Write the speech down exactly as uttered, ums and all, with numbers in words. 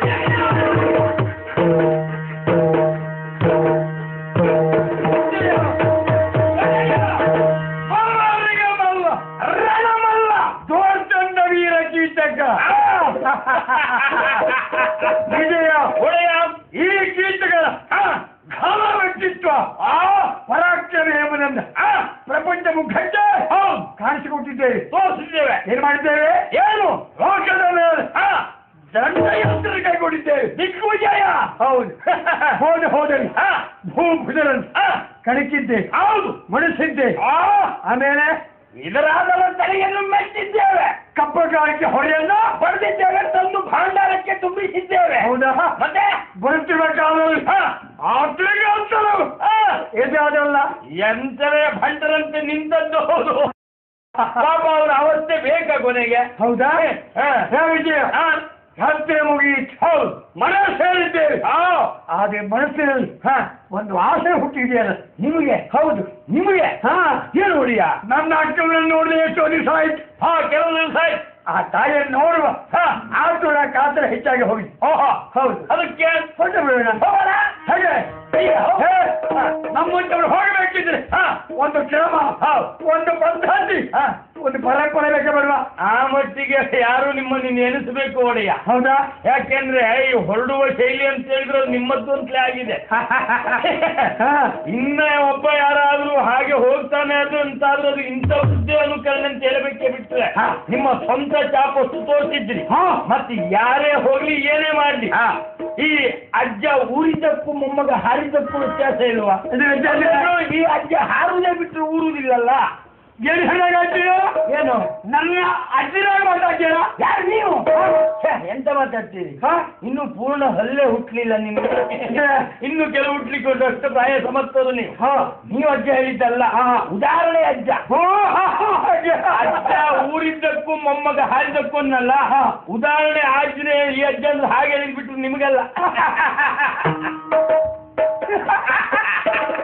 ವಿಜಯ ಒಡೆಯ ಈ ಕೀಟಗಳ ಘನ ವ್ಯಕ್ತಿತ್ವ ಆ ಪರಾಕ್ರಮ ಎಂಬುದನ್ನು ಪ್ರಪಂಚ ಮುಖಕ್ಕೆ ಕಾಣಿಸಿಕೊಟ್ಟಿದ್ದೇವೆ, ತೋರಿಸಿದ್ದೇವೆ. ಏನ್ ಮಾಡಿದ್ದೇವೆ? ಏನು ಲೋಕದ ಮೇಲೆ ದಂಡಯಂತ್ರ ಕೈಗೊಂಡಿದ್ದೇವೆ. ದಿಗ್ವಿಜಯ. ಹೌದು. ಹೋದ ಹೋದಲ್ಲಿ ಭೂಭುಜರನ್ನು ಕಣಕಿದ್ದೇವೆ. ಹೌದು, ಮಣಿಸಿದ್ದೇವೆ. ಆಮೇಲೆ ಇದರಾದ ತಲೆಯನ್ನು ಮೆಚ್ಚಿದ್ದೇವೆ. ಕಪ್ಪಗಾರಿಕೆ ಹೊರೆಯನ್ನು ಪಡೆದಿದ್ದೇವೆ, ತಂದು ಭಾಂಡಾರಕ್ಕೆ ತುಂಬಿಸಿದ್ದೇವೆ. ಹೌದಾ? ಮತ್ತೆ ಬರುತ್ತಿರುವ ಕಾಲದಲ್ಲಿ ಆತ್ರಿಗೆ ಅಂತರು ಎದಾದಲ್ಲ ಎಂತರೇ ಭಂಡರಂತೆ ನಿಂತದ್ದು. ಹೌದು, ಪಾಪ ಅವರ ಅವಸ್ಥೆ ಬೇಕಾ ಕೊನೆಗೆ. ಹೌದಾ? ವಿಜಯ ಹತ್ಯೆ ಮುಗಿಯಿತು. ಹೌದು, ಮನ ಸೇರಿದ್ದೇವೆ. ಆದ್ರೆ ಮನಸ್ಸಿನಲ್ಲಿ ಒಂದು ಆಸೆ ಹುಟ್ಟಿದೆಯಲ್ಲ ನಿಮಗೆ. ಹೌದು, ನಿಮಗೆ. ಹಾ, ಏನು ಹೊಡಿಯ? ನನ್ನ ಅಕ್ಕಳನ್ನು ನೋಡಿದ್ರೆ ಎಷ್ಟೋ ದಿವಸ ಆಯ್ತು. ಹಾ, ಕೆಲವು ದಿವಸ ಆಯ್ತು. ಆ ತಾಯಿಯನ್ನು ನೋಡುವ ಆತುರ ಕಾತರ ಹೆಚ್ಚಾಗಿ ಹೋಗಿ. ಓಹೋ, ಹೌದು. ಅದಕ್ಕೆ ಹೊರಟ ಬಿಡೋಣ. ಹೋಗೋಣ. ಹಾಗೆ ನಮ್ಮಂತವ್ರು ಹೋಗಬೇಕಿದ್ರೆ ಒಂದು ಕ್ರಮ, ಒಂದು ಪದ್ಧತಿ, ಒಂದು ಪರಂಪರೆ ಬೇಕಾ ಬರುವ. ಆ ಮಟ್ಟಿಗೆ ಯಾರು ನಿಮ್ಮನ್ನು ನೆನೆಸಬೇಕು ಒಡೆಯ. ಹೌದಾ? ಯಾಕೆಂದ್ರೆ ಈ ಹೊರಡುವ ಶೈಲಿ ಅಂತ ಹೇಳಿದ್ರೆ ನಿಮ್ಮದ್ದು ಅಂತಲೇ ಆಗಿದೆ. ಇನ್ನ ಒಬ್ಬ ಯಾರಾದ್ರೂ ಹಾಗೆ ಹೋಗ್ತಾನೆ ಅದು ಅಂತಾದ್ರೂ ಅದು ಇಂಥ ಹುದ್ದೆ ಅನುಕರಣೆ ಅಂತ ಹೇಳಬೇಕೆ ಬಿಟ್ರೆ ನಿಮ್ಮ ಸ್ವಂತ ಚಾಪಸ್ತು ತೋರಿಸಿದ್ರಿ. ಮತ್ತೆ ಯಾರೇ ಹೋಗ್ಲಿ ಏನೇ ಮಾಡ್ಲಿ ಈ ಅಜ್ಜ ಊರಿದ್ದಕ್ಕೂ ಮೊಮ್ಮಗ ಹಾರಿದ್ದಕ್ಕೂ ವ್ಯತ್ಯಾಸ ಇಲ್ವಾ? ಈ ಅಜ್ಜ ಹಾರುವುದೇ ಬಿಟ್ಟರೆ ಊರುವುದಿಲ್ಲಲ್ಲ. ಏನು ನನ್ನ ಅಜ್ಜಿರಾಗ ಮಾತಾಡ್ತೀರ? ಯಾರು ನೀವು? ಎಂತ ಮಾತಾಡ್ತೀರಿ? ಇನ್ನು ಪೂರ್ಣ ಹಲ್ಲೆ ಹುಟ್ಲಿಲ್ಲ ನಿಮ್ಗೆ. ಇನ್ನು ಕೆಲವು ಹುಟ್ಲಿಕ್ಕೆ ಅಷ್ಟು ಪ್ರಾಯ ಸಮರ್ಥರು ನೀವು. ನೀವು ಅಜ್ಜ ಹೇಳಿದ್ದಲ್ಲ, ಉದಾಹರಣೆ ಅಜ್ಜ. ಅಜ್ಜ ಊರಿದ್ದಕ್ಕೂ ಮೊಮ್ಮಗ ಹಾರಿದ್ದಕ್ಕೂ ಅನ್ನಲ್ಲ, ಉದಾಹರಣೆ ಆಜ್ಞೆ ಈ ಅಜ್ಜ ಅಂದ್ರೆ ಹಾಗೆ ಹೇಳಿದ್ಬಿಟ್ರು ನಿಮಗಲ್ಲ.